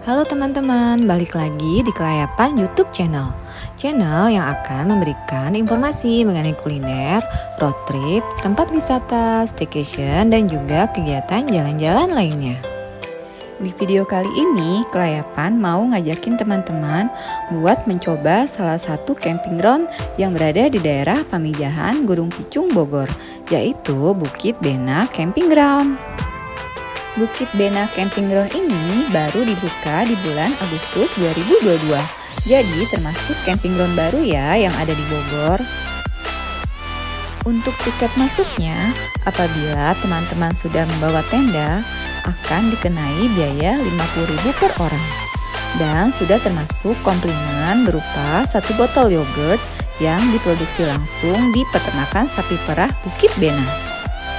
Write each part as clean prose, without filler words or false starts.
Halo teman-teman, balik lagi di Kelayapan YouTube channel. Channel yang akan memberikan informasi mengenai kuliner, road trip, tempat wisata, staycation, dan juga kegiatan jalan-jalan lainnya. Di video kali ini, Kelayapan mau ngajakin teman-teman buat mencoba salah satu camping ground yang berada di daerah Pamijahan, Gunung Picung, Bogor, yaitu Bukit Bena Camping Ground. Bukit Bena Camping Ground ini baru dibuka di bulan Agustus 2022. Jadi termasuk camping ground baru ya yang ada di Bogor. Untuk tiket masuknya, apabila teman-teman sudah membawa tenda, akan dikenai biaya Rp50.000 per orang. Dan sudah termasuk komplimen berupa 1 botol yogurt yang diproduksi langsung di peternakan sapi perah Bukit Bena.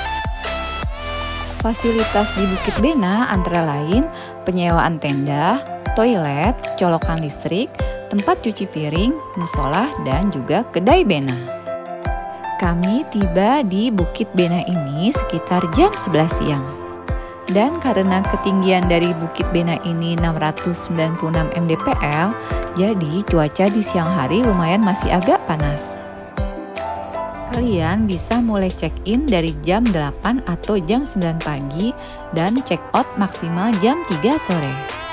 Fasilitas di Bukit Bena antara lain penyewaan tenda, toilet, colokan listrik, tempat cuci piring, musola, dan juga kedai bena. Kami tiba di Bukit Bena ini sekitar jam 11 siang. Dan karena ketinggian dari Bukit Bena ini 696 mdpl, jadi cuaca di siang hari lumayan masih agak panas. Kalian bisa mulai check-in dari jam 8 atau jam 9 pagi dan check-out maksimal jam 3 sore.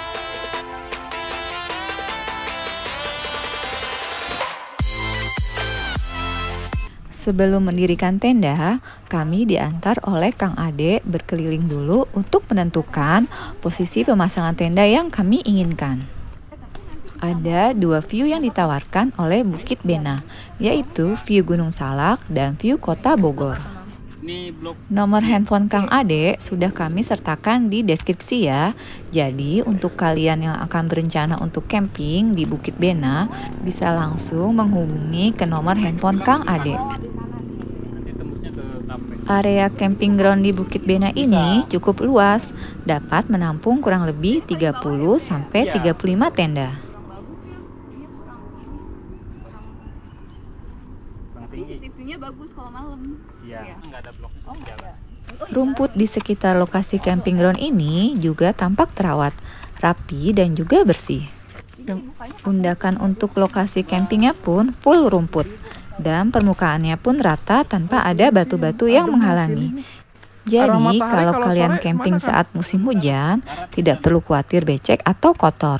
Sebelum mendirikan tenda, kami diantar oleh Kang Ade berkeliling dulu untuk menentukan posisi pemasangan tenda yang kami inginkan. Ada 2 view yang ditawarkan oleh Bukit Bena, yaitu view Gunung Salak dan view Kota Bogor. Nomor handphone Kang Ade sudah kami sertakan di deskripsi ya. Jadi untuk kalian yang akan berencana untuk camping di Bukit Bena, bisa langsung menghubungi ke nomor handphone Kang Ade. Area camping ground di Bukit Bena ini cukup luas, dapat menampung kurang lebih 30-35 tenda. CCTV-nya bagus kalau malam. Iya, nggak ada blok jalan. Rumput di sekitar lokasi camping ground ini juga tampak terawat, rapi dan juga bersih. Undakan untuk lokasi campingnya pun full rumput dan permukaannya pun rata tanpa ada batu-batu yang menghalangi. Jadi kalau kalian camping saat musim hujan, tidak perlu khawatir becek atau kotor.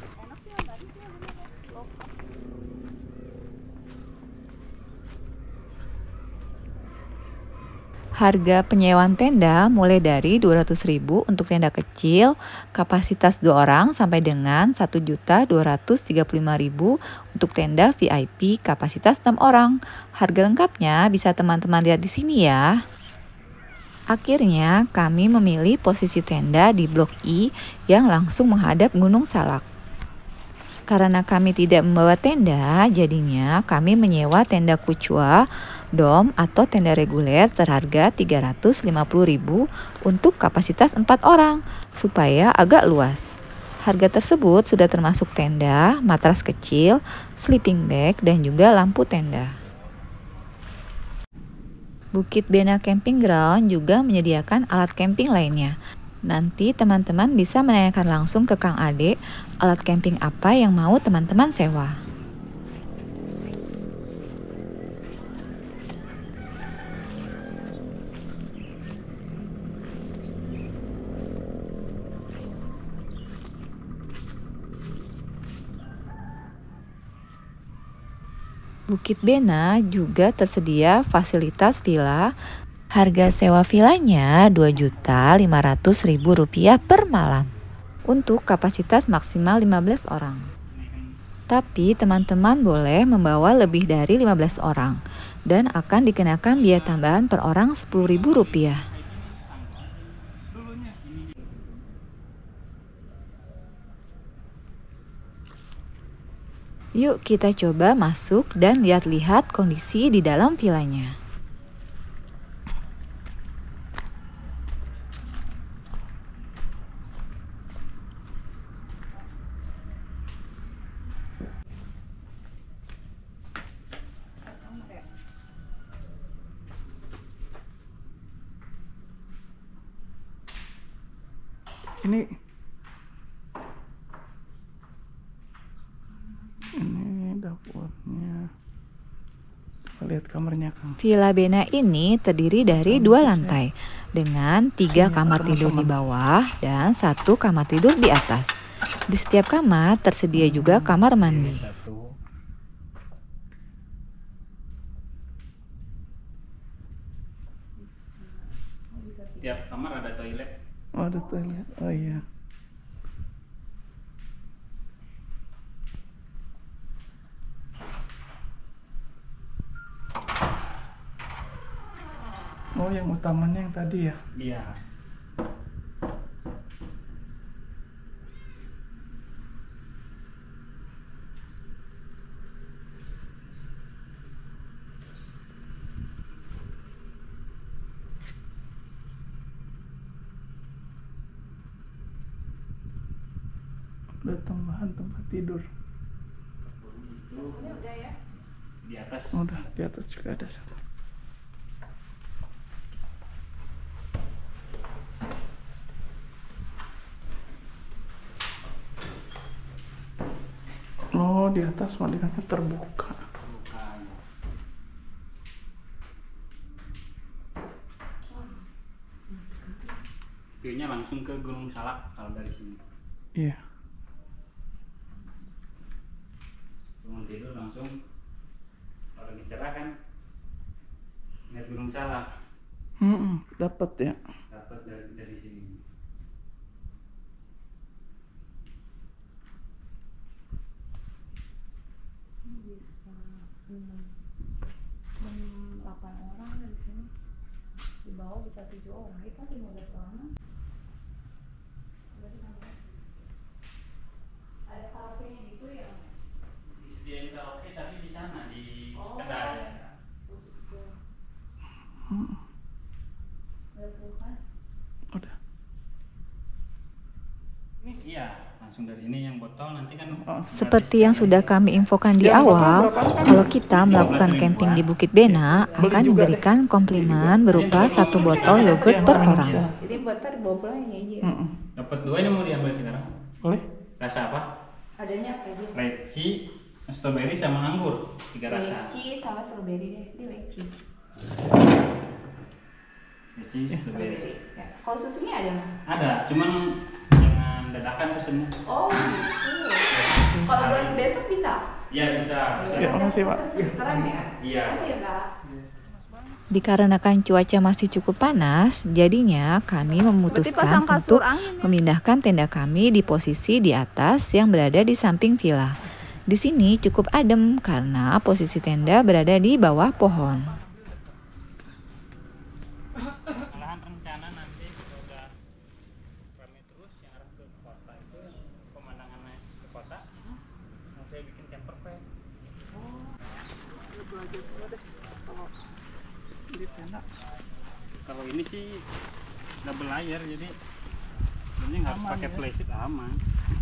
Harga penyewaan tenda mulai dari Rp200.000 untuk tenda kecil, kapasitas 2 orang sampai dengan Rp1.235.000 untuk tenda VIP kapasitas 6 orang. Harga lengkapnya bisa teman-teman lihat di sini ya. Akhirnya kami memilih posisi tenda di Blok I yang langsung menghadap Gunung Salak. Karena kami tidak membawa tenda, jadinya kami menyewa tenda kucua, dom atau tenda reguler seharga Rp350.000 untuk kapasitas 4 orang, supaya agak luas. Harga tersebut sudah termasuk tenda, matras kecil, sleeping bag, dan juga lampu tenda. Bukit Bena Camping Ground juga menyediakan alat camping lainnya. Nanti teman-teman bisa menanyakan langsung ke Kang Ade alat camping apa yang mau teman-teman sewa. Bukit Bena juga tersedia fasilitas villa. Harga sewa villanya Rp2.500.000 per malam untuk kapasitas maksimal 15 orang. Tapi teman-teman boleh membawa lebih dari 15 orang dan akan dikenakan biaya tambahan per orang Rp10.000. Yuk kita coba masuk dan lihat-lihat kondisi di dalam villanya. Ini lihat kamarnya Kang. Villa Bena ini terdiri dari 2 lantai dengan 3 kamar tidur di bawah dan 1 kamar tidur di atas. Di setiap kamar tersedia juga kamar mandi. Satu. Tiap kamar ada toilet. Oh, ada toilet. Oh iya. Oh, yang utamanya yang tadi ya. Iya. Ada tambahan tempat tidur. Ini udah ya. Di atas. Udah, di atas juga ada satu. Oh, di atas madinahnya terbuka. Bukan. View-nya langsung ke Gunung Salak kalau dari sini. Iya. Bangun tidur langsung kalau lagi cerah kan lihat Gunung Salak. Dapat ya. Dapat dari sini. Bisa 8 orang dari sini. Di bawah bisa 7 orang. Ini kan 15 orang. Ada karaoke-nya gitu ya? Disediain karaoke tapi di sana di Oh. kedai. Ada kulkas. Udah. Ini iya, langsung dari ini yang botol nanti kan Seperti yang sudah kami infokan di awal, kalau kita melakukan camping di Bukit Bena akan diberikan komplimen berupa 1 botol yogurt per orang. Jadi buatnya dibawa pulang ini aja. dapat 2 ini mau diambil sekarang. Boleh? Rasa apa? Adanya apa aja? Leci, strawberry sama anggur. 3 rasa. Leci sama strawberry deh. Ini leci. Leci, strawberry. Ya. Kalau susunya ada nggak? Ada, cuman jangan dadakan pesennya. Oh gitu. Kalau buat besok bisa? Iya bisa. Ya, makasih, Pak. Keren ya? Iya. Makasih ya Pak. Dikarenakan cuaca masih cukup panas, jadinya kami memutuskan untuk memindahkan tenda kami di posisi di atas yang berada di samping villa. Di sini cukup adem karena posisi tenda berada di bawah pohon. Malahan rencana nanti kalau udah ramai terus yang arah ke kota itu pemandangannya ke kota, mau saya bikin camper van. Belajar dulu deh kalau di tenda. Kalau ini sih double layer jadi sebenarnya nggak harus Aman pakai ya? playset aman.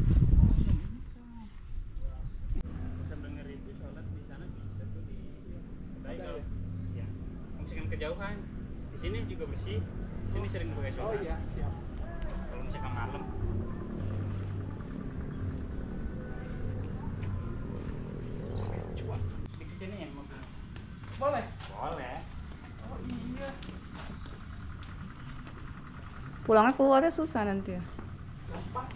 Sambil ngeribu sholat di sana bisa tuh di kedai kalau ya. Misalkan kejauhan di sini juga bersih. Di sini sering pakai sholat. Oh iya, siap. Kalau misalkan malam. Di sini ya mobil. Boleh. Boleh. Oh iya. Pulangnya keluarnya susah nanti ya. Gampang.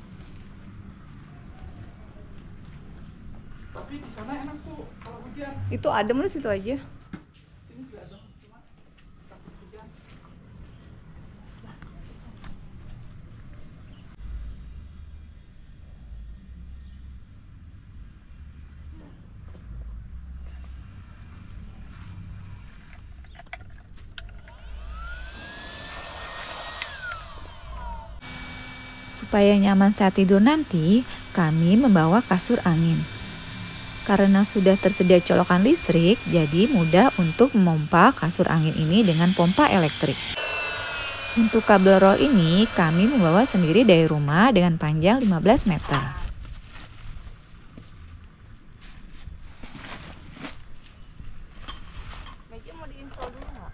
Tapi di sana enak tuh kalau hujan. Itu adem lu situ aja. Sini juga ada, cuma takut hujan. Supaya nyaman saat tidur nanti, kami membawa kasur angin. Karena sudah tersedia colokan listrik, jadi mudah untuk memompa kasur angin ini dengan pompa elektrik. Untuk kabel roll ini, kami membawa sendiri dari rumah dengan panjang 15 meter. Meja mau diinstall dulu nggak?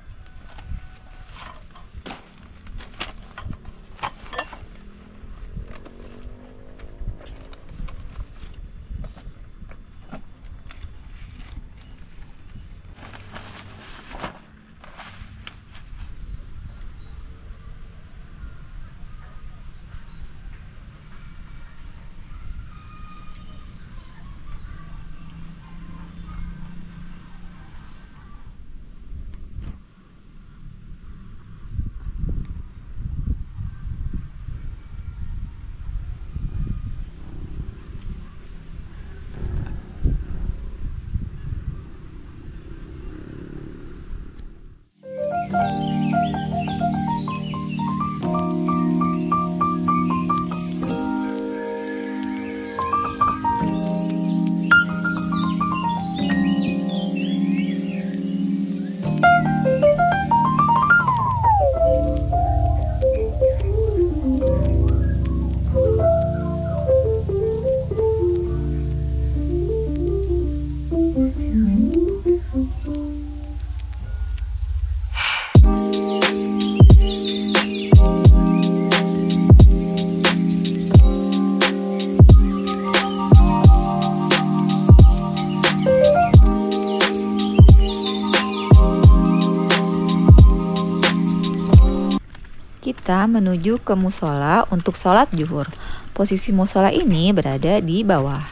Kita menuju ke musola untuk sholat zuhur. Posisi musola ini berada di bawah.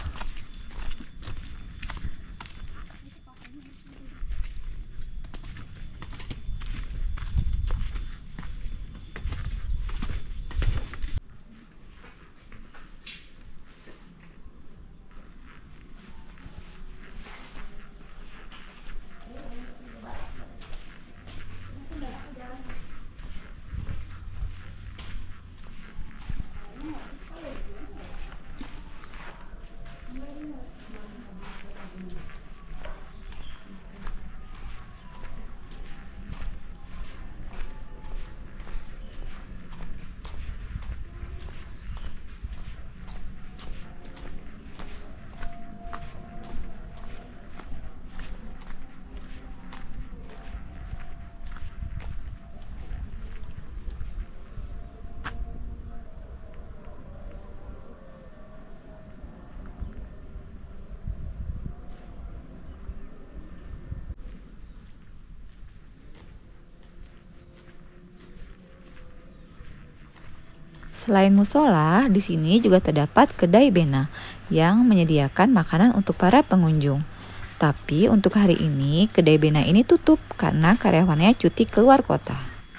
Selain musola, di sini juga terdapat kedai bena yang menyediakan makanan untuk para pengunjung. Tapi untuk hari ini, kedai bena ini tutup karena karyawannya cuti keluar kota.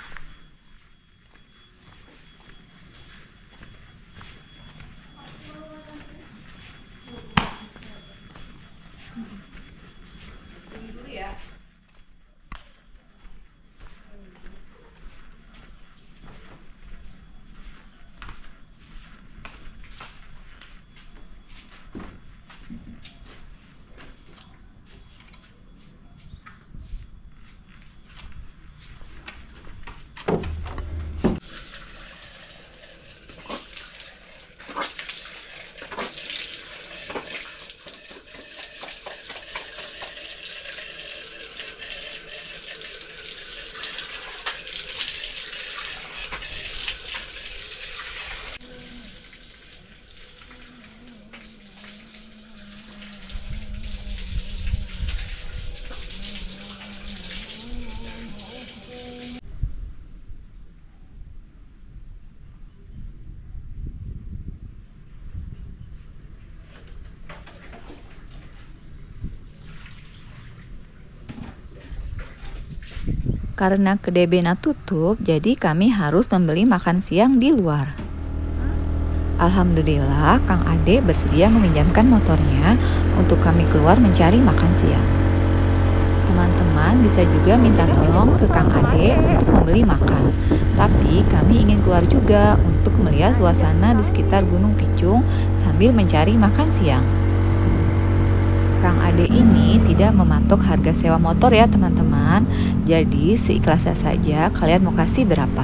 Karena kedai bena tutup, jadi kami harus membeli makan siang di luar. Alhamdulillah, Kang Ade bersedia meminjamkan motornya untuk kami keluar mencari makan siang. Teman-teman bisa juga minta tolong ke Kang Ade untuk membeli makan. Tapi kami ingin keluar juga untuk melihat suasana di sekitar Gunung Picung sambil mencari makan siang. Kang Ade ini tidak mematok harga sewa motor ya teman-teman. Jadi seikhlasnya saja kalian mau kasih berapa.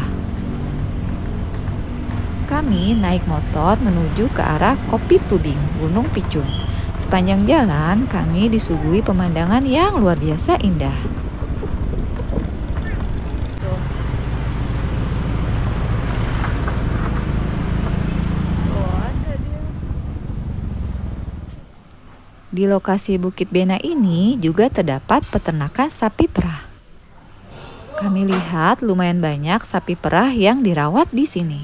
Kami naik motor menuju ke arah Kopi Tubing, Gunung Picung. Sepanjang jalan kami disuguhi pemandangan yang luar biasa indah. Di lokasi Bukit Bena ini juga terdapat peternakan sapi perah. Kami lihat lumayan banyak sapi perah yang dirawat di sini.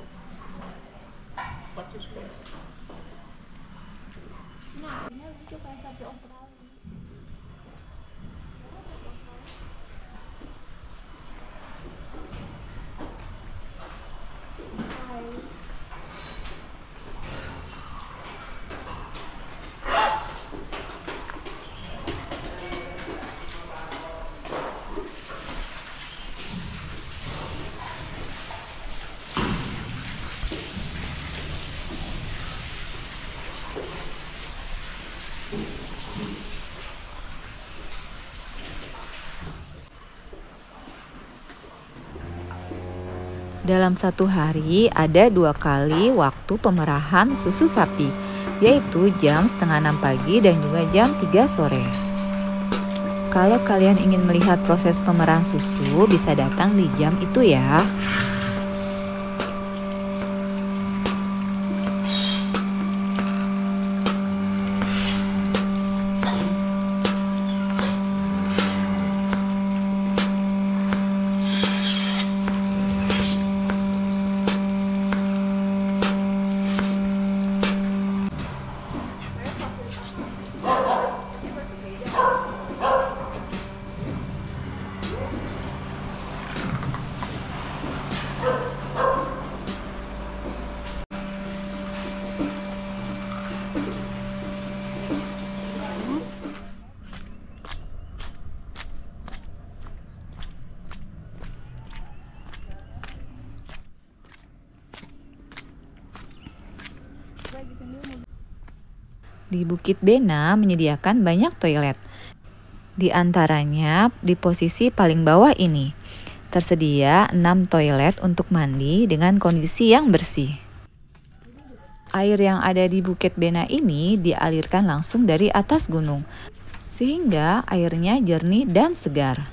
Dalam satu hari ada 2 kali waktu pemerahan susu sapi, yaitu jam setengah 6 pagi dan juga jam 3 sore. Kalau kalian ingin melihat proses pemerahan susu, bisa datang di jam itu ya. Di Bukit Bena menyediakan banyak toilet. Di antaranya di posisi paling bawah ini, tersedia 6 toilet untuk mandi dengan kondisi yang bersih. Air yang ada di Bukit Bena ini dialirkan langsung dari atas gunung, sehingga airnya jernih dan segar.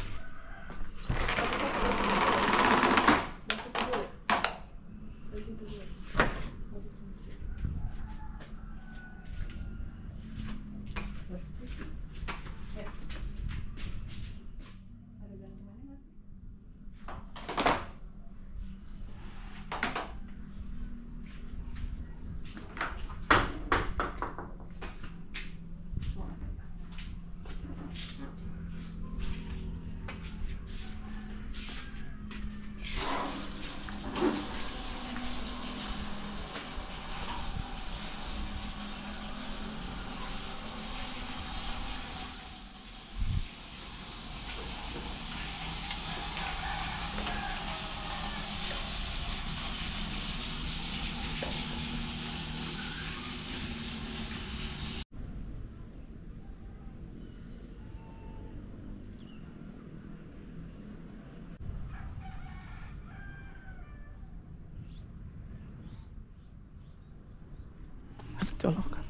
Colokan.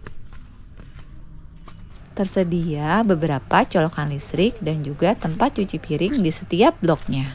Tersedia beberapa colokan listrik dan juga tempat cuci piring di setiap bloknya.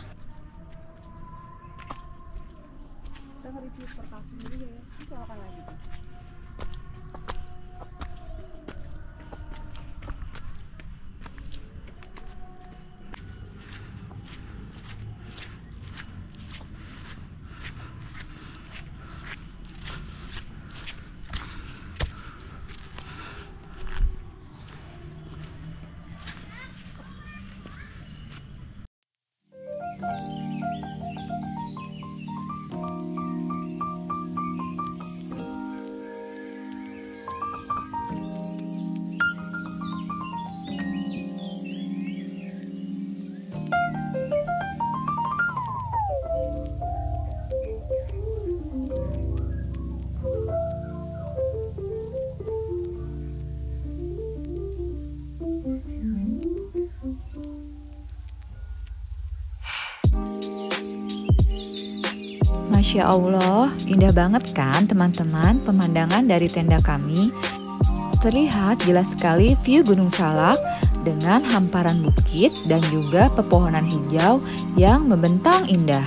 Masya Allah, indah banget kan teman-teman pemandangan dari tenda kami. Terlihat jelas sekali view Gunung Salak dengan hamparan bukit dan juga pepohonan hijau yang membentang indah.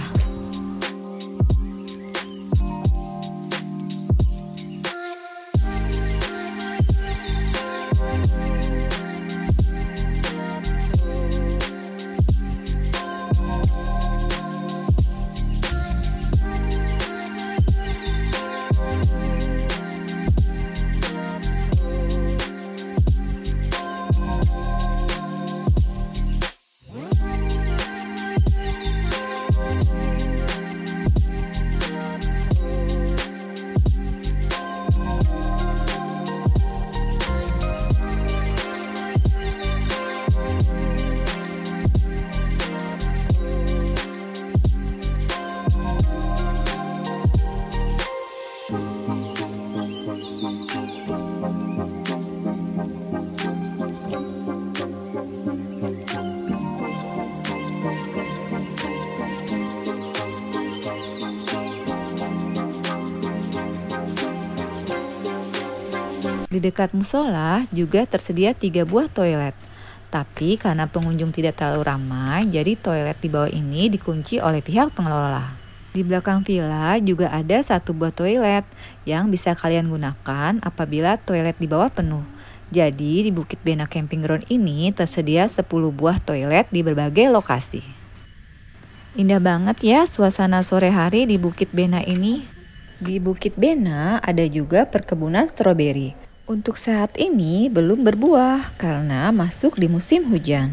Di dekat musola juga tersedia 3 buah toilet. Tapi karena pengunjung tidak terlalu ramai, jadi toilet di bawah ini dikunci oleh pihak pengelola. Di belakang villa juga ada 1 buah toilet yang bisa kalian gunakan apabila toilet di bawah penuh. Jadi di Bukit Bena Camping Ground ini tersedia 10 buah toilet di berbagai lokasi. Indah banget ya suasana sore hari di Bukit Bena ini. Di Bukit Bena ada juga perkebunan stroberi. Untuk saat ini belum berbuah karena masuk di musim hujan.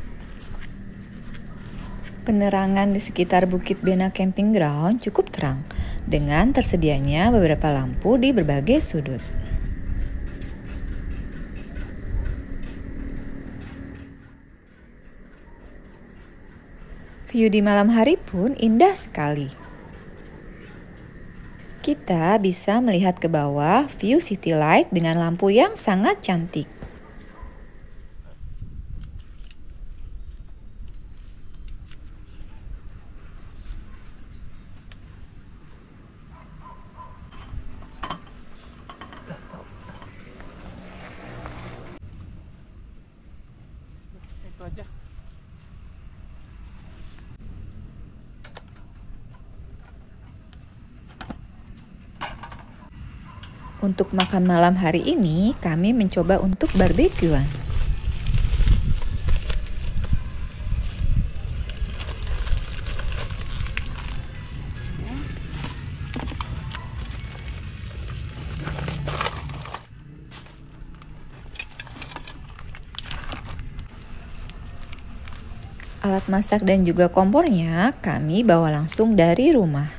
Penerangan di sekitar Bukit Bena Camping Ground cukup terang dengan tersedianya beberapa lampu di berbagai sudut. View di malam hari pun indah sekali. Kita bisa melihat ke bawah view city light dengan lampu yang sangat cantik. Itu aja. Untuk makan malam hari ini, kami mencoba untuk barbekyuan. Alat masak dan juga kompornya kami bawa langsung dari rumah.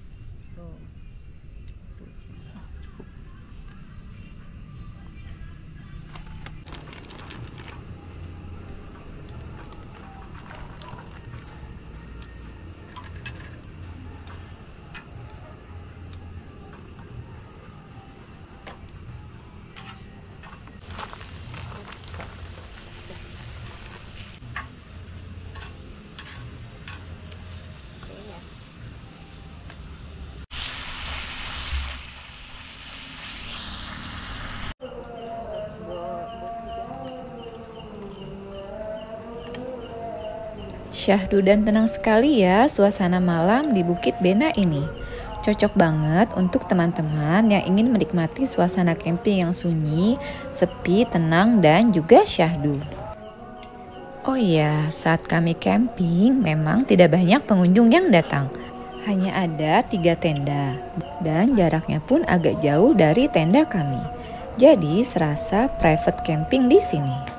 Syahdu dan tenang sekali ya suasana malam di Bukit Bena ini. Cocok banget untuk teman-teman yang ingin menikmati suasana camping yang sunyi, sepi, tenang, dan juga syahdu. Oh iya, saat kami camping memang tidak banyak pengunjung yang datang. Hanya ada 3 tenda dan jaraknya pun agak jauh dari tenda kami. Jadi serasa private camping di sini.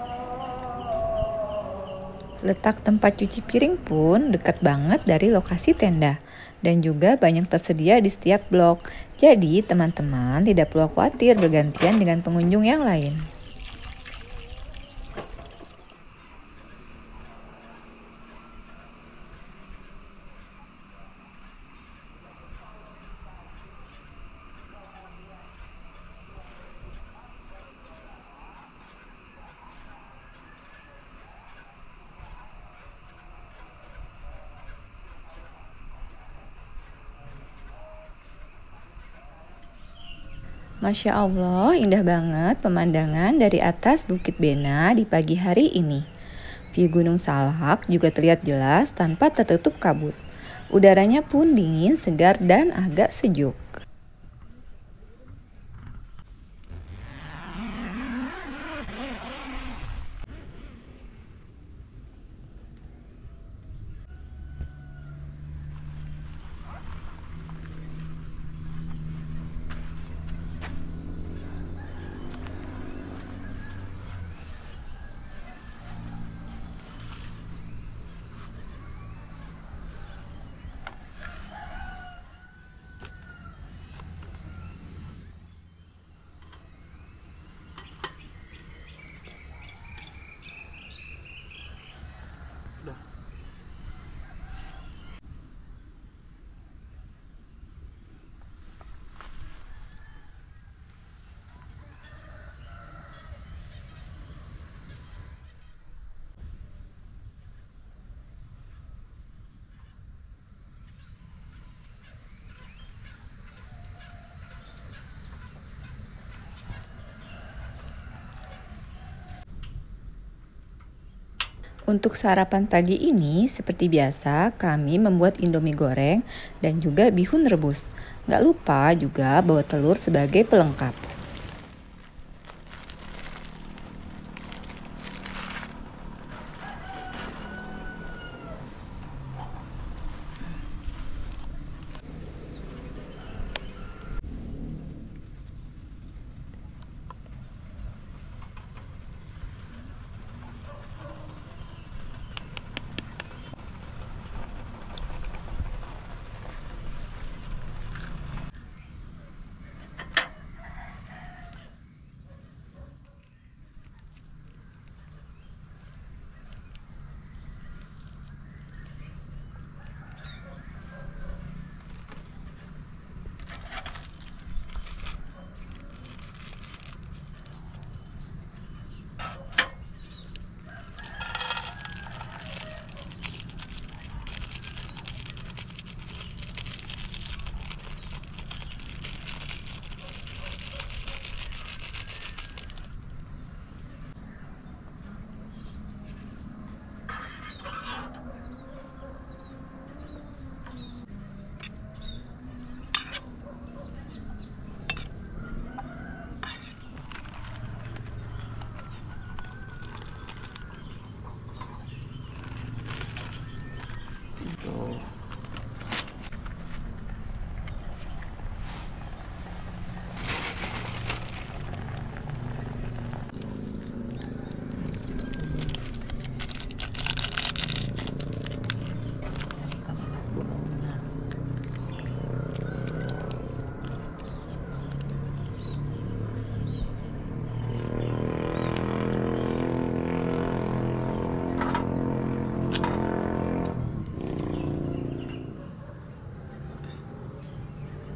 Letak tempat cuci piring pun dekat banget dari lokasi tenda dan juga banyak tersedia di setiap blok. Jadi teman-teman tidak perlu khawatir bergantian dengan pengunjung yang lain. Masya Allah, indah banget pemandangan dari atas Bukit Bena di pagi hari ini. View Gunung Salak juga terlihat jelas tanpa tertutup kabut. Udaranya pun dingin, segar, dan agak sejuk. Untuk sarapan pagi ini, seperti biasa, kami membuat indomie goreng dan juga bihun rebus. Gak lupa juga bawa telur sebagai pelengkap.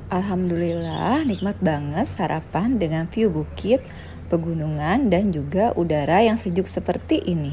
Alhamdulillah nikmat banget sarapan dengan view bukit, pegunungan, dan juga udara yang sejuk seperti ini.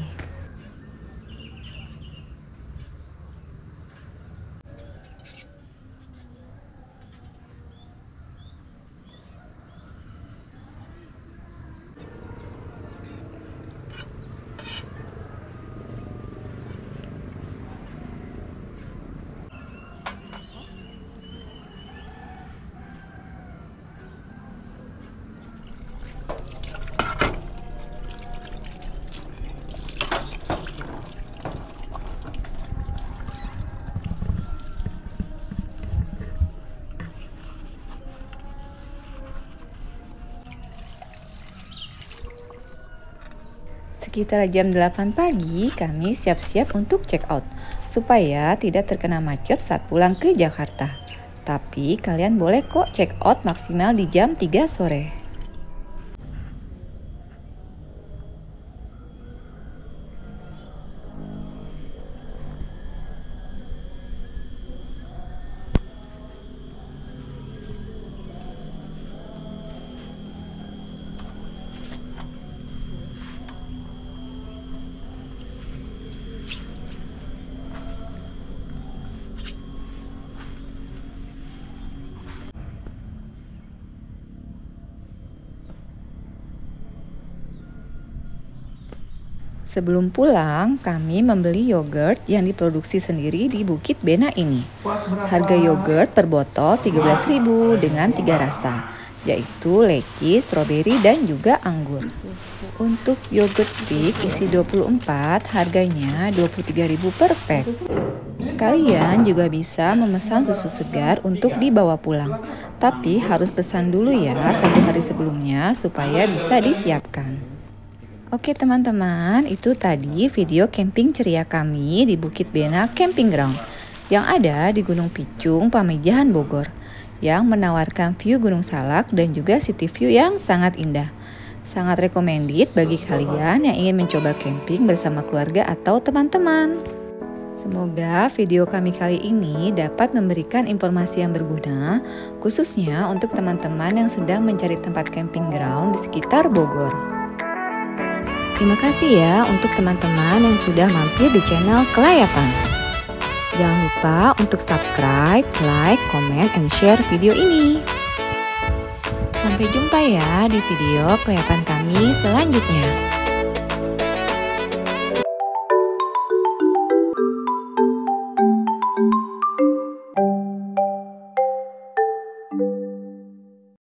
Sekitar jam 8 pagi kami siap-siap untuk check out supaya tidak terkena macet saat pulang ke Jakarta. Tapi kalian boleh kok check out maksimal di jam 3 sore. Sebelum pulang, kami membeli yogurt yang diproduksi sendiri di Bukit Bena ini. Harga yogurt per botol 13.000 dengan 3 rasa, yaitu leci, stroberi, dan juga anggur. Untuk yogurt stick isi 24, harganya 23.000 per pack. Kalian juga bisa memesan susu segar untuk dibawa pulang, tapi harus pesan dulu ya 1 hari sebelumnya supaya bisa disiapkan. Oke teman-teman, itu tadi video camping ceria kami di Bukit Bena Camping Ground yang ada di Gunung Picung, Pamijahan, Bogor, yang menawarkan view Gunung Salak dan juga city view yang sangat indah. Sangat recommended bagi kalian yang ingin mencoba camping bersama keluarga atau teman-teman. Semoga video kami kali ini dapat memberikan informasi yang berguna, khususnya untuk teman-teman yang sedang mencari tempat camping ground di sekitar Bogor. Terima kasih ya untuk teman-teman yang sudah mampir di channel Kelayapan. Jangan lupa untuk subscribe, like, comment, and share video ini. Sampai jumpa ya di video Kelayapan kami selanjutnya.